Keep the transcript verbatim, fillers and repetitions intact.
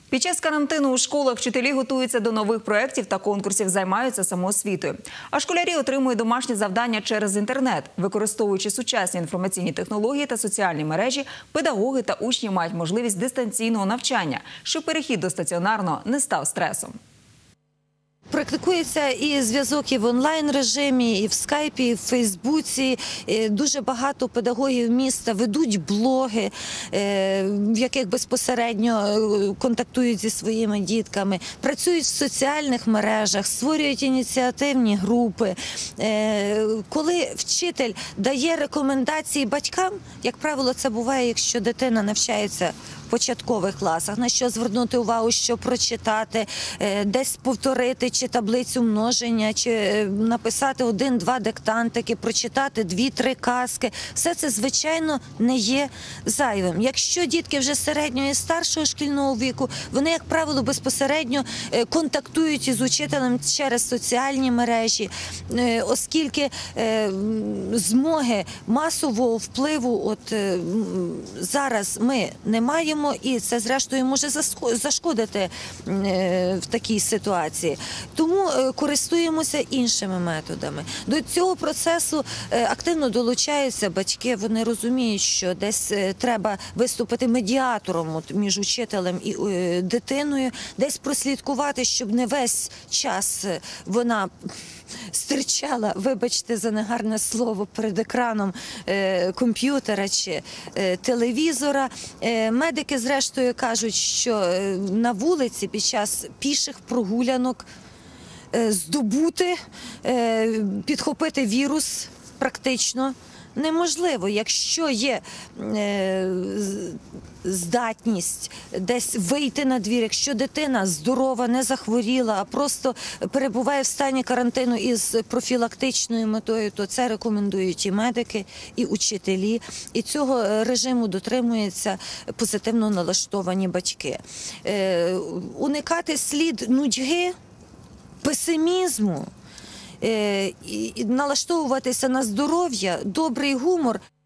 Під час карантину у школах вчителі готуються до нових проєктів та конкурсів, займаються самоосвітою. А школярі отримують домашні завдання через інтернет. Використовуючи сучасні інформаційні технології та соціальні мережі, педагоги та учні мають можливість дистанційного навчання, щоб перехід до стаціонарного не став стресом. Практикується і зв'язок і в онлайн-режимі, і в скайпі, і в фейсбуці. Дуже багато педагогів міста ведуть блоги, в яких безпосередньо контактують зі своїми дітками, працюють в соціальних мережах, створюють ініціативні групи. Коли вчитель дає рекомендації батькам, як правило, це буває, якщо дитина навчається в початкових класах, на що звернути увагу, що прочитати, десь повторити чи таблицю множення, чи написати один-два диктантики, прочитати дві-три казки. Все це, звичайно, не є зайвим. Якщо дітки вже середнього і старшого шкільного віку, вони, як правило, безпосередньо контактують із учителем через соціальні мережі, оскільки змоги масового впливу от зараз ми не маємо, і це, зрештою, може зашкодити в такій ситуації. Тому користуємося іншими методами. До цього процесу активно долучаються батьки. Вони розуміють, що десь треба виступити медіатором між учителем і дитиною, десь прослідкувати, щоб не весь час вона стирчала, вибачте за негарне слово, перед екраном комп'ютера чи телевізора. Медики, зрештою, кажуть, що на вулиці під час піших прогулянок здобути, підхопити вірус практично неможливо. Якщо є здатність десь вийти на двір, якщо дитина здорова, не захворіла, а просто перебуває в стані карантину із профілактичною метою, то це рекомендують і медики, і учителі. І цього режиму дотримуються позитивно налаштовані батьки. Уникати слід нудьги, песимізму, налаштовуватися на здоров'я, добрий гумор.